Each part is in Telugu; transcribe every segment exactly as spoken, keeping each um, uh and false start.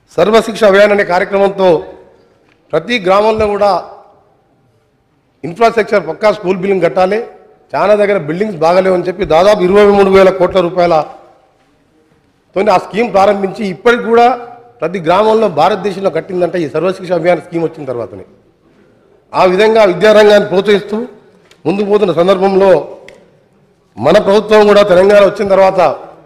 సర్వశిక్ష అభియాన్ అనే కార్యక్రమంతో ప్రతి గ్రామంలో కూడా ఇన్ఫ్రాస్ట్రక్చర్ పక్కా స్కూల్ బిల్డింగ్ కట్టాలి. చాలా దగ్గర బిల్డింగ్స్ బాగాలేవని చెప్పి దాదాపు ఇరవై మూడు వేల కోట్ల రూపాయలతో ఆ స్కీమ్ ప్రారంభించి ఇప్పటికి కూడా ప్రతి గ్రామంలో భారతదేశంలో కట్టిందంటే ఈ సర్వశిక్ష అభియాన్ స్కీమ్ వచ్చిన తర్వాతనే. ఆ విధంగా విద్యారంగాన్ని ప్రోత్సహిస్తూ ముందుకు పోతున్న సందర్భంలో మన ప్రభుత్వం కూడా తెలంగాణ వచ్చిన తర్వాత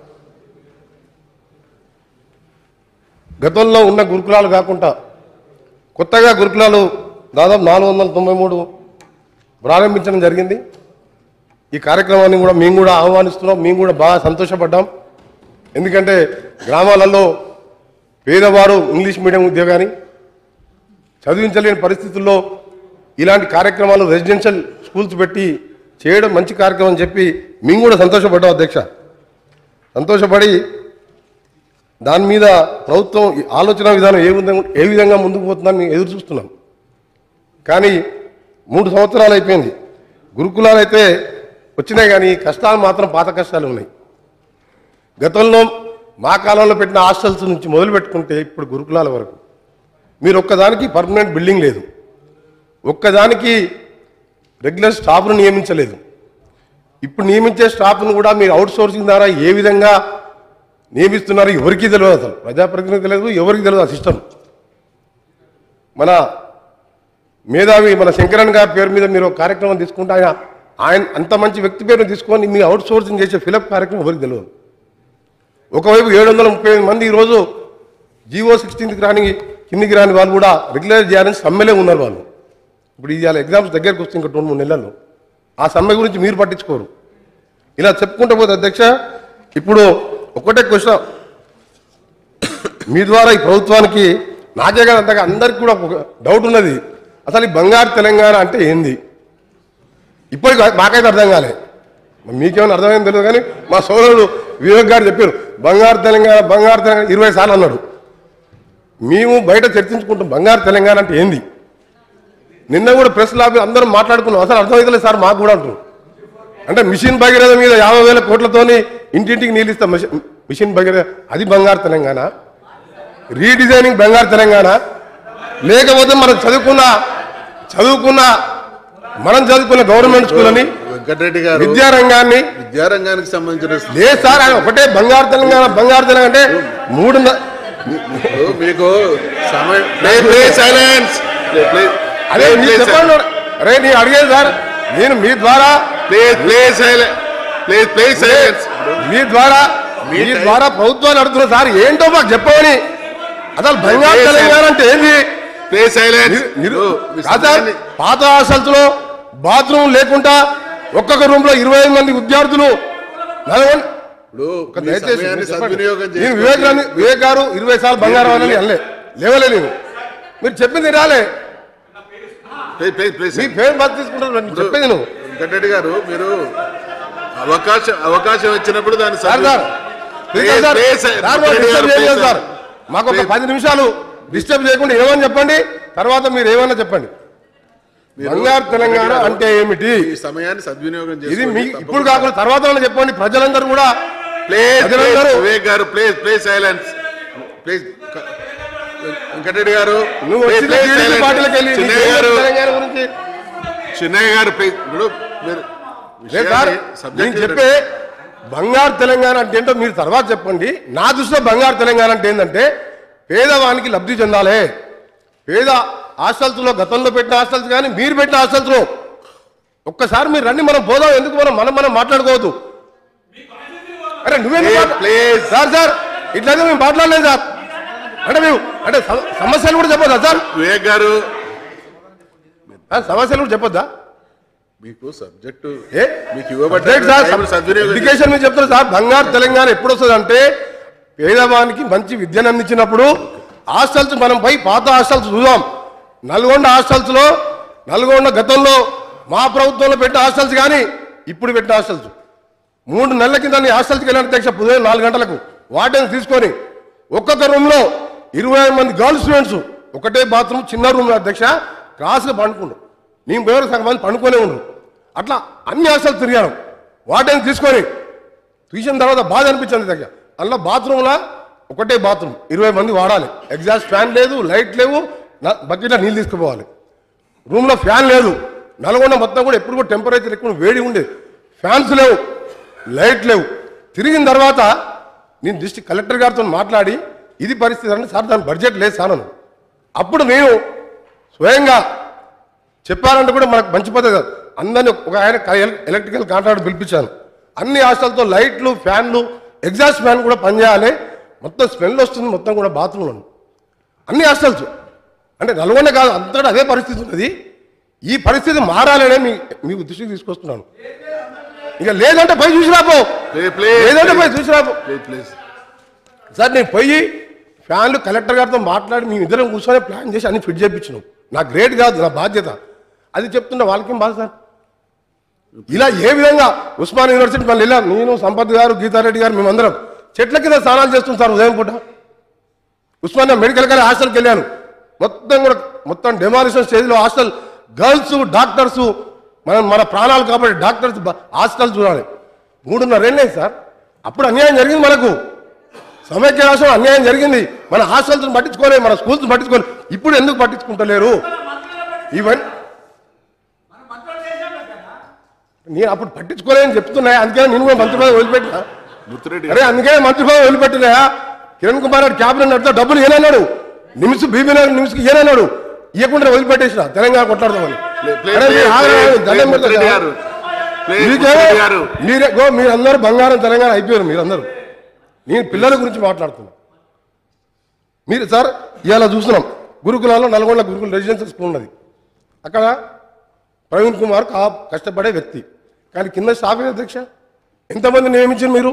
గతంలో ఉన్న గురుకులాలు కాకుండా కొత్తగా గురుకులాలు దాదాపు నాలుగు వందల తొంభై మూడు ప్రారంభించడం జరిగింది. ఈ కార్యక్రమాన్ని కూడా మేము కూడా ఆహ్వానిస్తున్నాం. మేము కూడా బాగా సంతోషపడ్డాం. ఎందుకంటే గ్రామాలలో పేదవారు ఇంగ్లీష్ మీడియం ఉద్యోగాన్ని చదివించలేని పరిస్థితుల్లో ఇలాంటి కార్యక్రమాలు రెసిడెన్షియల్ స్కూల్స్ పెట్టి చేయడం మంచి కార్యక్రమం అని చెప్పి మేము కూడా సంతోషపడ్డాం అధ్యక్ష. సంతోషపడి దాని మీద ప్రభుత్వం ఆలోచన విధానం ఏ విధంగా ఏ విధంగా ముందుకు పోతుందని మేము ఎదురు చూస్తున్నాం. కానీ మూడు సంవత్సరాలు అయిపోయింది. గురుకులాలు అయితే వచ్చినాయి కానీ కష్టాలు మాత్రం పాత కష్టాలు ఉన్నాయి. గతంలో మా కాలంలో పెట్టిన హాస్టల్స్ నుంచి మొదలు పెట్టుకుంటే ఇప్పుడు గురుకులాల వరకు మీరు ఒక్కదానికి పర్మనెంట్ బిల్డింగ్ లేదు, ఒక్కదానికి రెగ్యులర్ స్టాఫ్ను నియమించలేదు. ఇప్పుడు నియమించే స్టాఫ్ను కూడా మీరు అవుట్ సోర్సింగ్ ద్వారా ఏ విధంగా నియమిస్తున్నారు ఎవరికి తెలియదు. అసలు ప్రజాప్రతినిధి తెలియదు, ఎవరికి తెలియదు ఆ సిస్టమ్. మన మేధావి మన శంకరన్ గారి పేరు మీద మీరు ఒక కార్యక్రమం తీసుకుంటే ఆయన ఆయన అంత మంచి వ్యక్తి పేరును తీసుకొని మీ అవుట్ సోర్సింగ్ చేసే ఫిలప్ కార్యక్రమం ఎవరికి తెలియదు. ఒకవైపు ఏడు వందల ముప్పై ఐదు మంది ఈరోజు జీవో సిక్స్టీన్త్కి రాని కిందికి రాని వాళ్ళు కూడా రెగ్యులర్ చేయాలని సమ్మెలే ఉన్నారు వాళ్ళు. ఇప్పుడు ఇవాళ ఎగ్జామ్స్ దగ్గరికి వస్తుంది ఇంకా రెండు మూడు నెలల్లో. ఆ సమ్మె గురించి మీరు పట్టించుకోరు. ఇలా చెప్పుకుంటూ పోతే అధ్యక్ష ఇప్పుడు ఒకటే క్వశ్చన్ మీ ద్వారా ఈ ప్రభుత్వానికి నాకే కాదు అంతగా అందరికి కూడా ఒక డౌట్ ఉన్నది. అసలు ఈ బంగారు తెలంగాణ అంటే ఏంది? ఇప్పటికి మాకైతే అర్థం కాలే. మీకేమైనా అర్థమైంది తెలియదు కానీ మా సోదరుడు వివేక్ గారు చెప్పారు బంగారు తెలంగాణ బంగారు తెలంగాణ ఇరవై సార్లు అన్నాడు. మేము బయట చర్చించుకుంటాం బంగారు తెలంగాణ అంటే ఏంది. నిన్న కూడా ప్రెస్ లాబీ అందరం మాట్లాడుకున్నాం. అసలు అర్థమవుతలేదు సార్ మాకు కూడా అంటారు. అంటే మిషన్ భగీరథ మీద యాభై వేల కోట్లతోని ఇంటింటికి నీళ్ళు ఇస్తాం. మిషన్ భగీరథ అది బంగారు తెలంగాణ? రీడిజైనింగ్ బంగారు తెలంగాణ? లేకపోతే మనం చదువుకున్న చదువుకున్న మనం చదువుకున్న గవర్నమెంట్ స్కూల్ అని వెంకటరెడ్డి గారు విద్యారంగాన్ని విద్యారంగానికి సంబంధించిన లేదు సార్ ఆయన ఒకటే బంగారు తెలంగాణ బంగారు తెలంగాణ అంటే మూడు మీకు అదే చెప్పండి. అరే నేను అడిగేది సార్ నేను మీ ద్వారా మీ ద్వారా మీ ద్వారా ప్రభుత్వాన్ని అడుగుతున్నా సార్ ఏంటో మాకు చెప్పమని. అసలు బంగారు తెలంగాణ అంటే ఏంది? పాత హాస్టల్స్ లో బాత్రూమ్ లేకుండా ఒక్కొక్క రూమ్ లో ఇరవై ఐదు మంది విద్యార్థులు వివేక్ వివేక్ గారు ఇరవై సార్లు బంగారం అని అనలే లేవలే నేను మీరు చెప్పింది రాలే పేరు బాధ తీసుకుంటారు చెప్పేది నువ్వు వెంకటరెడ్డి గారు మీరు అవకాశం అవకాశం ఇచ్చినప్పుడు దాన్ని సార్ సార్ మాకు ఒక పది నిమిషాలు డిస్టర్బ్ చేయకుండా ఏమని చెప్పండి, తర్వాత మీరు ఏమన్నా చెప్పండి. బంగారు తెలంగాణ అంటే ఏమిటి? ఈ సమయాన్ని సద్వినియోగం చేసి ఇది మీ ఇప్పుడు కాకుండా తర్వాత చెప్పండి. ప్రజలందరూ కూడా వివేక్ గారు please please silence please. Venkatareddy గారు నువ్వు పార్టీలకు వెళ్ళి తెలంగాణ గురించి చిన్నయ్య గారు ప్లీజ్ నేను చెప్పే బంగారు తెలంగాణ అంటే ఏంటో మీరు తర్వాత చెప్పండి. నా దృష్టిలో బంగారు తెలంగాణ అంటే ఏంటంటే పేదవానికి లబ్ధి చెందాలి. పేద హాస్టల్స్లో గతంలో పెట్టిన హాస్టల్స్ కానీ మీరు పెట్టిన హాస్టల్స్లో ఒక్కసారి మీరు రండి, మనం పోదాం. ఎందుకు మనం మనం మనం మాట్లాడుకోవద్దు. అరే నువ్వే ప్లీజ్ సార్ సార్ ఇట్లయితే మేము మాట్లాడలేదు సార్. అంటే మేము అంటే సమస్యలు కూడా చెప్పొద్దా సార్? వివేక్ గారు సమస్యలు కూడా చెప్పొద్దా? మీకు సబ్జెక్టు మీకు ఎడ్యుకేషన్ మీద చెప్తారు సార్. బంగారు తెలంగాణ ఎప్పుడు వస్తుంది అంటే పేదవానికి మంచి విద్యను అందించినప్పుడు. హాస్టల్స్ మనం పై పాత హాస్టల్స్ చూద్దాం. నల్గొండ హాస్టల్స్లో నల్గొండ గతంలో మా ప్రభుత్వంలో పెట్టిన హాస్టల్స్ కానీ ఇప్పుడు పెట్టిన హాస్టల్స్ మూడు నెలల కింద హాస్టల్స్కి వెళ్ళిన అధ్యక్ష ఉదయం నాలుగు గంటలకు వాటిని తీసుకొని ఒక్కొక్క రూమ్లో ఇరవై మంది గర్ల్స్ స్టూడెంట్స్ ఒకటే బాత్రూమ్ చిన్న రూమ్ అధ్యక్ష క్లాస్గా పండుకుండు. నేను పేరు సగం మంది పండుకొనే ఉండరు. అట్లా అన్ని హాస్టల్స్ తిరిగాను. వాటిని తీసుకొని తీసిన తర్వాత బాధ అనిపించింది దగ్గర. అందులో బాత్రూమ్లో ఒకటే బాత్రూమ్ ఇరవై మంది వాడాలి. ఎగ్జాస్ట్ ఫ్యాన్ లేదు, లైట్ లేవు, బకెట్లో నీళ్ళు తీసుకుపోవాలి. రూమ్లో ఫ్యాన్ లేదు. నల్గొండ మొత్తం కూడా ఎప్పుడు కూడా టెంపరేచర్ ఎక్కువ వేడి ఉండేది. ఫ్యాన్స్ లేవు, లైట్ లేవు. తిరిగిన తర్వాత నేను డిస్ట్రిక్ట్ కలెక్టర్ గారితో మాట్లాడి ఇది పరిస్థితి అంటే సార్ దాని బడ్జెట్ లేదు సార్ అని. అప్పుడు నేను స్వయంగా చెప్పాలంటే కూడా మనకు మంచి పద్ధతి కాదు. అందరినీ ఒక ఆయన ఎలక్ట్రికల్ కాంట్రాక్టర్ పిలిపించాను. అన్ని హాస్టల్తో లైట్లు, ఫ్యాన్లు, ఎగ్జాస్ట్ ఫ్యాన్ కూడా పనిచేయాలి. మొత్తం స్మెల్ వస్తుంది మొత్తం కూడా బాత్రూంలో అన్ని హాస్టల్స్. అంటే నల్గొండ కాదు అంతటా అదే పరిస్థితి ఉన్నది. ఈ పరిస్థితి మారాలనే మీ మీ దృష్టికి తీసుకొస్తున్నాను. ఇక లేదంటే పోయి చూసిరాపో, లేదంటే పోయి చూసిరాపో సార్. నేను పోయి ఫ్యాన్లు కలెక్టర్ గారితో మాట్లాడి మేము ఇద్దరం కూర్చొని ప్లాన్ చేసి అన్ని ఫిట్ చేయించినాం. నా గ్రేట్ కాదు, నా బాధ్యత. అది చెప్తున్నా వాళ్ళకేం బాధ సార్. ఇలా ఏ విధంగా ఉస్మాన్ యూనివర్సిటీ మళ్ళీ వెళ్ళాం. నేను, సంపత్ గారు, గీతారెడ్డి గారు మేమందరం చెట్ల కింద స్నానాలు చేస్తున్నాం సార్ ఉదయం పూట. ఉస్మానియా మెడికల్ కాలేజ్ హాస్టల్కి వెళ్ళాను. మొత్తం కూడా మొత్తం డెమాలిషన్ స్టేజ్లో హాస్టల్, గర్ల్స్, డాక్టర్స్, మనం మన ప్రాణాలు కాబట్టి డాక్టర్స్ హాస్టల్ చూడాలి. మూడున్నర ఏళ్ళే సార్. అప్పుడు అన్యాయం జరిగింది మనకు. సమైక్య రాష్ట్రం అన్యాయం జరిగింది. మన హాస్టల్స్ పట్టించుకోలేదు, మన స్కూల్స్ పట్టించుకోలేదు. ఇప్పుడు ఎందుకు పట్టించుకుంటలేరు? ఈవెన్ నేను అప్పుడు పట్టించుకోలేదని చెప్తున్నా. అందుకే నేను కూడా మంత్రి పదవి వదిలిపెట్టినా. అరే అందుకే మంత్రి పదవి వదిలిపెట్టినా. కిరణ్ కుమార్ రెడ్డి క్యాబినెట్ నడితే డబ్బులు ఏనన్నాడు, నిమిషం బీబీనగర్ నిమిషంకి ఏనన్నాడు, ఇవ్వకుండా వదిలిపెట్టేసిన తెలంగాణ కొట్లాడదామని. మీరే గో మీరందరూ బంగారం తెలంగాణ అయిపోయారు మీరందరూ. నేను పిల్లల గురించి మాట్లాడుతున్నా. మీరు సార్ ఇవాళ చూస్తున్నాం గురుకులాల్లో నల్గొండ గురుకుల రెసిడెన్షియల్ స్కూల్ ఉన్నది. అక్కడ ప్రవీణ్ కుమార్ కా కష్టపడే వ్యక్తి. కానీ కింద స్టాఫ్ అధ్యక్ష ఎంతమంది నియమించారు మీరు?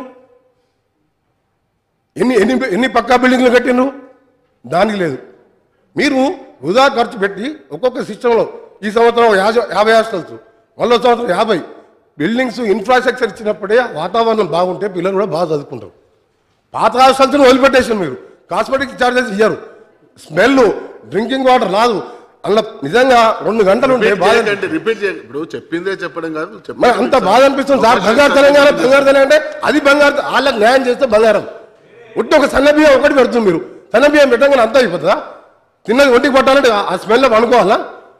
ఎన్ని ఎన్ని ఎన్ని పక్కా బిల్డింగ్లు కట్టిండ్రు? దానికి లేదు. మీరు వృధా ఖర్చు పెట్టి ఒక్కొక్క సిస్టంలో ఈ సంవత్సరం యాభై యాభై హాస్టల్స్, మళ్ళీ సంవత్సరం యాభై బిల్డింగ్స్, ఇన్ఫ్రాస్ట్రక్చర్ ఇచ్చినప్పుడే వాతావరణం బాగుంటే పిల్లలు కూడా బాగా చదువుకుంటారు. పాత హాస్టల్స్ని వదిలిపెట్టేసారు మీరు. కాస్మెటిక్ ఛార్జెస్ ఇయ్యరు, స్మెల్, డ్రింకింగ్ వాటర్ రాదు. అలా నిజంగా రెండు గంటలు ఉంటే బాగా ఇప్పుడు చెప్పిందే చెప్పడం కాదు. అంత బాధ అనిపిస్తుంది సార్. బంగారు తెలంగాణ, బంగారు తెలంగాణ అంటే అది బంగారు. వాళ్ళకి న్యాయం చేస్తే బంగారం. ఒట్టి ఒక సన్న బియ్యం ఒకటి పెడుతుంది మీరు. సన్న బియ్యం పెట్టగానే అంతా అయిపోతుందా? తిన్నది ఒంటికి పట్టాలంటే ఆ స్మెల్లో అనుకోవాలా?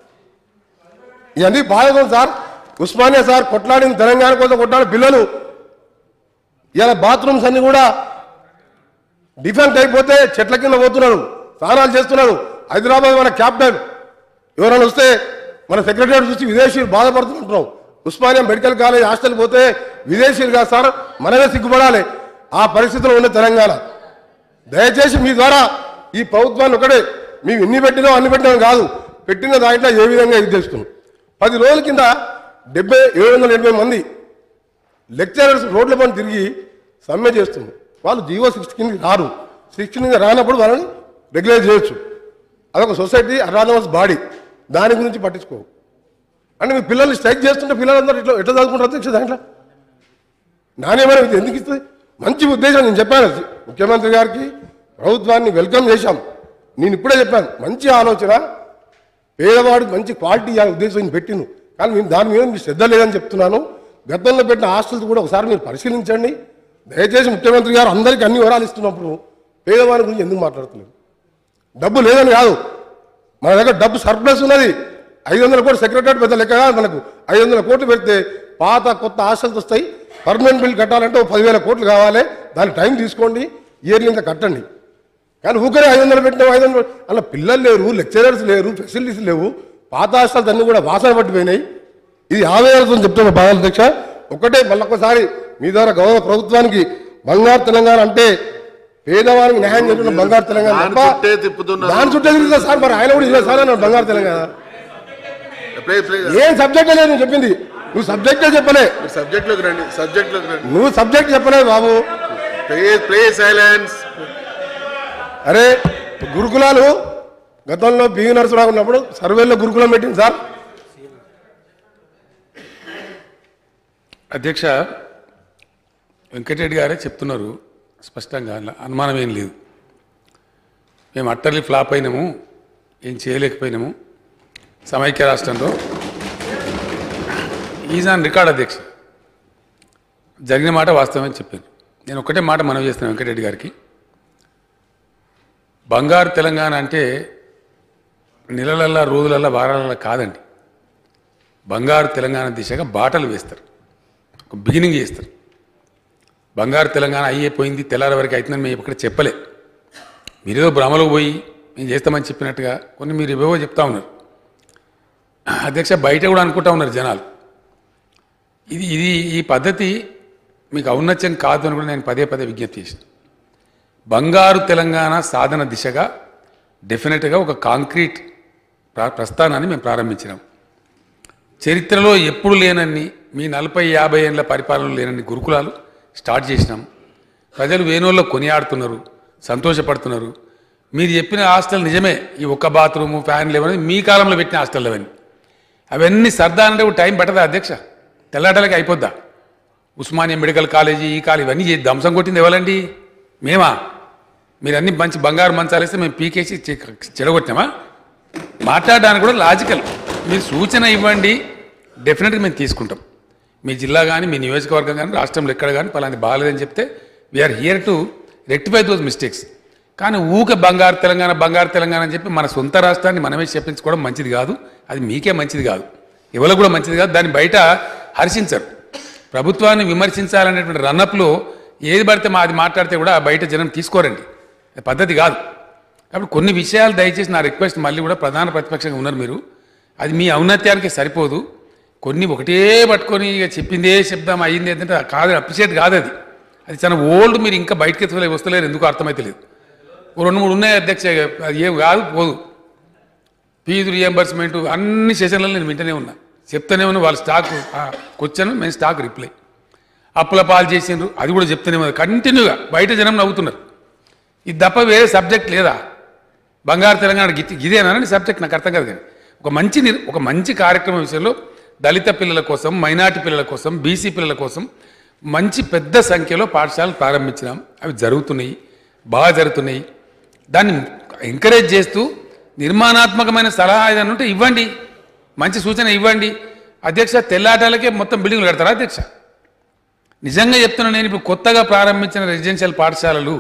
ఇవన్నీ బాధ సార్. ఉస్మానియా సార్ కొట్లాడిన తెలంగాణ కోసం కొట్లాడిన పిల్లలు ఇలా బాత్రూమ్స్ అన్ని కూడా డిఫెక్ట్ అయిపోతే చెట్ల కింద పోతున్నారు, స్నానాలు చేస్తున్నారు. హైదరాబాద్ మన క్యాపిటల్, ఎవరైనా వస్తే మన సెక్రటరీ చూసి విదేశీయులు బాధపడుతుంటున్నాం. ఉస్మానియా మెడికల్ కాలేజ్ హాస్టల్ పోతే విదేశీయులు కాదు సార్, మనమే సిగ్గుపడాలి. ఆ పరిస్థితిలో ఉన్న తెలంగాణ. దయచేసి మీ ద్వారా ఈ ప్రభుత్వాన్ని ఒకటే, మేము ఎన్ని పెట్టినా అన్ని పెట్టినా కాదు, పెట్టిన దాంట్లో ఏ విధంగా ఇది చేస్తున్నాం. పది రోజుల కింద డెబ్బై ఏడు వందల ఎనభై మంది లెక్చరర్స్ రోడ్ల పని తిరిగి సమ్మె చేస్తుంది. వాళ్ళు జీవో సిక్స్టీన్కి రారు. సిక్స్టీన్కి రానప్పుడు వాళ్ళని రెగ్యులైజ్ చేయొచ్చు. అదొక సొసైటీ అనానమస్ బాడీ, దాని గురించి పట్టించుకో. అంటే మీ పిల్లల్ని స్ట్రైక్ చేస్తుంటే పిల్లలందరూ ఇట్లా ఎట్లా చదువుకుంటారు అధ్యక్ష? దాంట్లో నాణ్యమైన విద్య ఎందుకు ఇస్తుంది? మంచి ఉద్దేశం నేను చెప్పాను ముఖ్యమంత్రి గారికి, ప్రభుత్వాన్ని వెల్కమ్ చేశాం. నేను ఇప్పుడే చెప్పాను మంచి ఆలోచన, పేదవాడికి మంచి క్వాలిటీ ఉద్దేశం పెట్టిను. కానీ మేము దాని మీద మీకు శ్రద్ధ లేదని చెప్తున్నాను. గతంలో పెట్టిన హాస్టల్స్ కూడా ఒకసారి మీరు పరిశీలించండి దయచేసి. ముఖ్యమంత్రి గారు అందరికీ అన్ని వివరాలు ఇస్తున్నప్పుడు పేదవాడి గురించి ఎందుకు మాట్లాడుతున్నారు? డబ్బు లేదని కాదు, మన దగ్గర డబ్బు సర్ప్లస్ ఉన్నది. ఐదు వందల కోట్లు సెక్రటరీ పెద్ద లెక్క కాదు మనకు. ఐదు వందల కోట్లు పెడితే పాత కొత్త హాస్టల్స్ వస్తాయి. పర్మనెంట్ బిల్ కట్టాలంటే ఒక పదివేల కోట్లు కావాలి. దాని టైం తీసుకోండి, ఇయర్లీ ఇంకా కట్టండి. కానీ ఊకరే ఐదు వందలు పెట్టినావు, ఐదు వందలు అలా పిల్లలు లేరు, లెక్చరర్స్ లేరు, ఫెసిలిటీస్ లేవు. పాత హాస్టల్స్ అన్నీ కూడా వాసన పట్టిపోయినాయి. ఇది ఆవేదనతో చెప్తున్న బాధ అధ్యక్ష. ఒకటే మళ్ళొకసారి మీ ద్వారా గౌరవ ప్రభుత్వానికి, బంగారు తెలంగాణ అంటే పేదవారికి న్యాయం చేస్తున్న బంగారు తెలంగాణ తప్ప దాని చుట్టే తిరుగుతా సార్. మరి ఆయన కూడా సార్ అన్నాడు బంగారు తెలంగాణ. ఏం సబ్జెక్టే లేదు నువ్వు చెప్పింది. నువ్వు సబ్జెక్టే చెప్పలే. సబ్జెక్ట్ లోకి రండి, సబ్జెక్ట్ లోకి రండి. నువ్వు సబ్జెక్ట్ చెప్పలేదు బాబు. సైలెన్స్. అరే గురుకులాలు గతంలో బివి నరసరావు ఉన్నప్పుడు సర్వేలో గురుకులం పెట్టింది సార్. అధ్యక్ష, వెంకటరెడ్డి గారే చెప్తున్నారు స్పష్టంగా, అనుమానం ఏం లేదు. మేము అట్టర్లీ ఫ్లాప్ అయినాము, ఏం చేయలేకపోయినాము సమైక్య రాష్ట్రంలో. ఈజ్ ఆన్ రికార్డ్ అధ్యక్ష. జరిగిన మాట వాస్తవమని చెప్పాను. నేను ఒక్కటే మాట మనవి చేస్తున్నాను వెంకటరెడ్డి గారికి. బంగారు తెలంగాణ అంటే నెలలల్లా రోజులల్లా వారాలల్లా కాదండి. బంగారు తెలంగాణ దిశగా బాటలు వేస్తారు, ఒక బిగినింగ్ చేస్తారు. బంగారు తెలంగాణ అయ్యేపోయింది తెల్లారి వరకు అవుతుందని మేము ఇక్కడ చెప్పలే. మీరేదో భ్రమలో పోయి మేము చేస్తామని చెప్పినట్టుగా కొన్ని మీరు ఏవేవో చెప్తా ఉన్నారు. అధ్యక్ష, బయట కూడా అనుకుంటా ఉన్నారు జనాలు. ఇది ఇది ఈ పద్ధతి మీకు ఔన్నత్యం కాదు అని కూడా నేను పదే పదే విజ్ఞప్తి చేసిన. బంగారు తెలంగాణ సాధన దిశగా డెఫినెట్గా ఒక కాంక్రీట్ ప్ర ప్రస్థానాన్ని మేము ప్రారంభించినాం. చరిత్రలో ఎప్పుడు లేనన్ని మీ నలభై యాభై ఏళ్ళ పరిపాలన లేనన్ని గురుకులాలు స్టార్ట్ చేసినాం. ప్రజలు వేణువుల్లో కొనియాడుతున్నారు, సంతోషపడుతున్నారు. మీరు చెప్పిన హాస్టల్ నిజమే, ఈ ఒక్క బాత్రూము ఫ్యాన్ లేవని మీ కాలంలో పెట్టిన హాస్టల్ అవన్నీ అవన్నీ సర్దా అంటే టైం పట్టదా అధ్యక్ష? తెల్లాటలకి అయిపోద్దా? ఉస్మానియా మెడికల్ కాలేజీ ఈ కాలేజీ ఇవన్నీ ధ్వంసం కొట్టింది ఎవరండి? మేమా? మీరు అన్ని మంచి బంగారు మంచాలు వేస్తే మేము పీకేసి చెడగొట్టినామా? మాట్లాడడానికి కూడా లాజికల్. మీరు సూచన ఇవ్వండి, డెఫినెట్గా మేము తీసుకుంటాం. మీ జిల్లా కానీ మీ నియోజకవర్గం కానీ రాష్ట్రంలో ఎక్కడ కానీ పలాంటి బాగాలేదని చెప్తే we are here to rectify those mistakes. కానీ ఊక బంగారు తెలంగాణ బంగారు తెలంగాణ అని చెప్పి మన సొంత రాష్ట్రాన్ని మనమే చెప్పించుకోవడం మంచిది కాదు. అది మీకే మంచిది కాదు, ఎవరికి కూడా మంచిది కాదు. దాన్ని బయట హర్షించరు. ప్రభుత్వాన్ని విమర్శించాలనేటువంటి రన్నప్లో ఏది పడితే మా అది మాట్లాడితే కూడా బయట జనం తీసుకోరండి, అది పద్ధతి కాదు. కాబట్టి కొన్ని విషయాలు దయచేసి నా రిక్వెస్ట్, మళ్ళీ కూడా ప్రధాన ప్రతిపక్షంగా ఉన్నారు మీరు, అది మీ ఔన్నత్యానికి సరిపోదు. కొన్ని ఒకటే పట్టుకొని ఇక చెప్పిందే చెప్దాం అయ్యింది ఏంటంటే కాదు, అప్రిషియేట్ కాదు. అది అది చాలా ఓల్డ్. మీరు ఇంకా బయటకి ఎత్తుకోలే వస్తలేరు, ఎందుకు అర్థమైతే లేదు. రెండు మూడు ఉన్నాయి అధ్యక్ష, అది ఏం కాదు పోదు. ఫీజు రియంబర్స్మెంట్ అన్ని సెషన్లలో నేను వింటనే ఉన్నా, చెప్తానే ఉన్నా. వాళ్ళ స్టాక్ క్వశ్చన్, మేము స్టాక్ రిప్లై. అప్పుల పాలు చేసిండ్రు, అది కూడా చెప్తానే ఉన్నారు కంటిన్యూగా. బయట జనం నవ్వుతున్నారు. ఇది తప్ప వేరే సబ్జెక్ట్ లేదా? బంగారు తెలంగాణ గిది గిదేనా సబ్జెక్ట్? నాకు అర్థం కాదు. కానీ ఒక మంచి ఒక మంచి కార్యక్రమం విషయంలో దళిత పిల్లల కోసం, మైనార్టీ పిల్లల కోసం, బీసీ పిల్లల కోసం మంచి పెద్ద సంఖ్యలో పాఠశాలలు ప్రారంభించినాం. అవి జరుగుతున్నాయి, బాగా జరుగుతున్నాయి. దాన్ని ఎంకరేజ్ చేస్తూ నిర్మాణాత్మకమైన సలహా ఏదైనా ఉంటే ఇవ్వండి, మంచి సూచన ఇవ్వండి. అధ్యక్ష, తెల్లాటాలకే మొత్తం బిల్డింగ్లు కడతారా అధ్యక్ష? నిజంగా చెప్తున్నా నేను. ఇప్పుడు కొత్తగా ప్రారంభించిన రెసిడెన్షియల్ పాఠశాలలు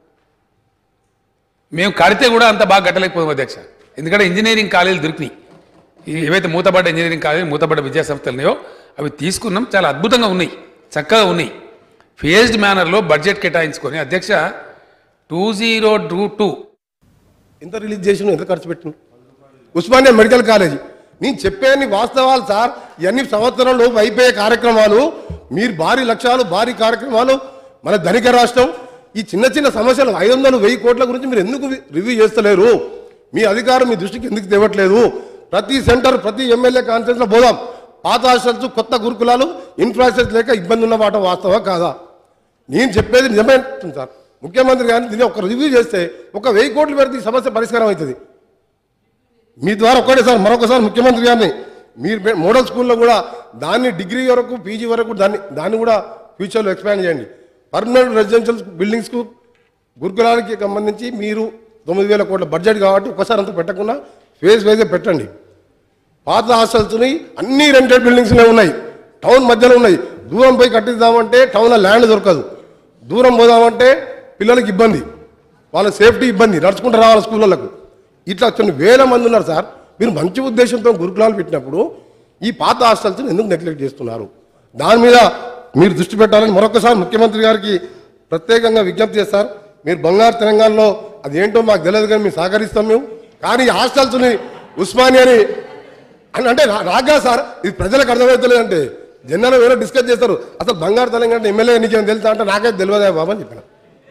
మేము కడితే కూడా అంత బాగా కట్టలేకపోయాం అధ్యక్ష. ఎందుకంటే ఇంజనీరింగ్ కాలేజీలు దొరికినాయి. ఏవైతే మూతపడ్డ ఇంజనీరింగ్ కాలేజీ, మూతపడ్డ విద్యాసంస్థలు ఉన్నాయో అవి తీసుకున్నాం. చాలా అద్భుతంగా ఉన్నాయి, చక్కగా ఉన్నాయి. ఫేజ్డ్ మేనర్లో బడ్జెట్ కేటాయించుకొని అధ్యక్ష టూ జీరో టూ టూ ఎంత రిలీజ్ చేసిన, ఎంత ఖర్చు పెట్టిన? ఉస్మానియా మెడికల్ కాలేజీ నేను చెప్పేది వాస్తవాలు సార్. ఇవన్నీ సంవత్సరంలో అయిపోయే కార్యక్రమాలు. మీరు భారీ లక్ష్యాలు, భారీ కార్యక్రమాలు. మన ధనిక రాష్ట్రం. ఈ చిన్న చిన్న సమస్యలు ఐదు వందలు వెయ్యి కోట్ల గురించి మీరు ఎందుకు రివ్యూ చేస్తలేరు? మీ అధికారం మీ దృష్టికి ఎందుకు తేవట్లేదు? ప్రతి సెంటర్, ప్రతి ఎమ్మెల్యే కాన్ఫరెన్స్లో పోదాం. పాత హాస్టల్స్, కొత్త గురుకులాలు, ఇన్ఫ్రాస్ట్రక్చర్ లేక ఇబ్బంది ఉన్న మాట వాస్తవా కాదా? నేను చెప్పేది నిజమే సార్. ముఖ్యమంత్రి గారిని దీన్ని ఒక రివ్యూ చేస్తే ఒక వెయ్యి కోట్లు పెడితే ఈ సమస్య పరిష్కారం అవుతుంది. మీ ద్వారా ఒక్కటే సార్, మరొకసారి ముఖ్యమంత్రి గారిని మీరు మోడల్ స్కూల్లో కూడా దాన్ని డిగ్రీ వరకు, పీజీ వరకు దాన్ని దాన్ని కూడా ఫ్యూచర్లో ఎక్స్పాండ్ చేయండి. పర్మనెంట్ రెసిడెన్షియల్ బిల్డింగ్స్కు, గురుకులానికి సంబంధించి మీరు తొమ్మిది వేల కోట్ల బడ్జెట్ కాబట్టి ఒకసారి అంతా పెట్టకుండా ఫేజ్ ఫేజే పెట్టండి. పాత హాస్టల్స్ని అన్ని రెంటెడ్ బిల్డింగ్స్నే ఉన్నాయి, టౌన్ మధ్యలో ఉన్నాయి. దూరం పోయి కట్టిద్దామంటే టౌన్లో ల్యాండ్ దొరకదు. దూరం పోదామంటే పిల్లలకి ఇబ్బంది, వాళ్ళ సేఫ్టీ ఇబ్బంది, నడుచుకుంటూ రావాలి స్కూళ్ళకు. ఇట్లా కొన్ని వేల మంది ఉన్నారు సార్. మీరు మంచి ఉద్దేశంతో గురుకులాలు పెట్టినప్పుడు ఈ పాత హాస్టల్స్ని ఎందుకు నెగ్లెక్ట్ చేస్తున్నారు? దాని మీద మీరు దృష్టి పెట్టాలని మరొకసారి ముఖ్యమంత్రి గారికి ప్రత్యేకంగా విజ్ఞప్తి చేస్తారు. మీరు బంగారు తెలంగాణలో అదేంటో మాకు తెలియదు కానీ మేము సహకరిస్తాం మేము. కానీ ఈ హాస్టల్స్ని ఉస్మానియాని అని అంటే రాగా సార్, ఇది ప్రజలకు అర్థమవుతలేదంటే జనాలు వేరే డిస్కస్ చేస్తారు. అసలు బంగారు తెలంగాణ ఎమ్మెల్యే నీకేం తెలుసా అంటే నాకైతే తెలియదా బాబా అని చెప్పిన.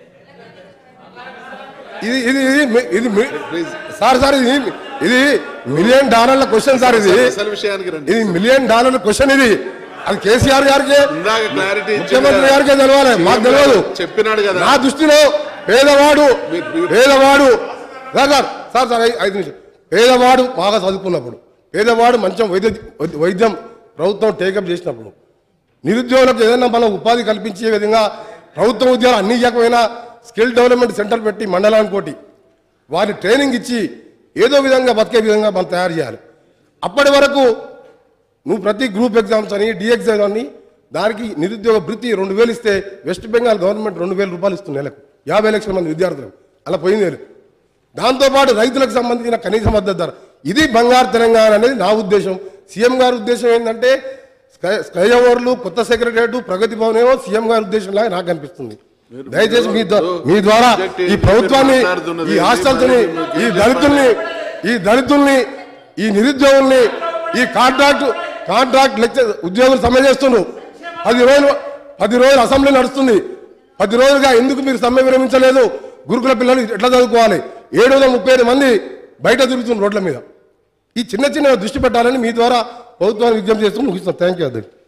ఇది ఇది ఇది ఇది సార్ సార్ ఇది ఇది మిలియన్ డాలర్ల క్వశ్చన్ సార్. ఇది ఇది మిలియన్ డాలర్ల క్వశ్చన్. ఇది అది కేసీఆర్ గారికి, ముఖ్యమంత్రి గారికి తెలవాలి, మాకు తెలియదు. చెప్పినాడు కదా. నా దృష్టిలో పేదవాడు పేదవాడు సార్ సార్ సార్ సార్ ఐదు నిమిషం పేదవాడు బాగా చదువుకున్నప్పుడు, పేదవాడు మంచి వైద్య వైద్యం ప్రభుత్వం టేకప్ చేసినప్పుడు, నిరుద్యోగులకు ఏదైనా మనం ఉపాధి కల్పించే విధంగా ప్రభుత్వ ఉద్యోగాలు అన్ని ఇవ్వకపోయినా స్కిల్ డెవలప్మెంట్ సెంటర్ పెట్టి మండలానికి కోటి వారిని ట్రైనింగ్ ఇచ్చి ఏదో విధంగా బతికే విధంగా మనం తయారు చేయాలి. అప్పటి వరకు నువ్వు ప్రతి గ్రూప్ ఎగ్జామ్స్ అని, డి ఎగ్జామ్ అని దానికి నిరుద్యోగ భృతి రెండు వేలు ఇస్తే వెస్ట్ బెంగాల్ గవర్నమెంట్ రెండు వేల రూపాయలు ఇస్తుంది నెలకు, యాభై లక్షల మంది విద్యార్థులకు. అలా పోయింది. దాంతోపాటు రైతులకు సంబంధించిన కనీస మద్దతు ధర, ఇది బంగారు తెలంగాణ అనేది నా ఉద్దేశం. సీఎం గారి ఉద్దేశం ఏంటంటే స్కైఓవర్లు, కొత్త సెక్రటరియట్, ప్రగతి భవన్ ఏమో సీఎం గారి ఉద్దేశం లాగా నాకు అనిపిస్తుంది. దయచేసి మీ మీ ద్వారా ఈ ప్రభుత్వాన్ని, ఈ హాస్టల్స్ని, ఈ దళితుల్ని ఈ దళితుల్ని ఈ నిరుద్యోగుల్ని, ఈ కాంట్రాక్ట్ కాంట్రాక్ట్ లెక్చర్ ఉద్యోగులు సమ్మె చేస్తున్నారు. పది రోజులు పది రోజులు అసెంబ్లీ నడుస్తుంది. పది రోజులుగా ఎందుకు మీరు సమ్మె విరమించలేదు? గురుకుల పిల్లలు ఎట్లా చదువుకోవాలి? ఏడు వందల ముప్పై ఐదు మంది బయట తిరుగుతున్నారు రోడ్ల మీద. ఈ చిన్న చిన్న దృష్టి పెట్టాలని మీ ద్వారా ప్రభుత్వాన్ని విజ్ఞప్తి చేస్తూ ముగిస్తాం. థ్యాంక్ యూ అధ్యక్షుడు.